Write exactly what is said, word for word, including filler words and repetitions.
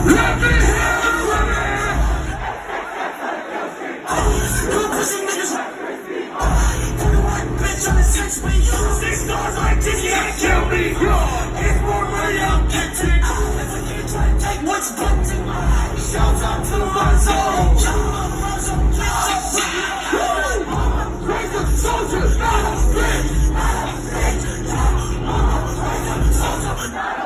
Let me hear the women. You're pushing niggas. I ain't gonna like bitch on the six me. Six stars like this can't kill me. It's more money I'm getting. If I can't try to take what's booked in my eyes. Shout out to my zone. Soldiers, not a bitch. Not a bitch. Not a bitch.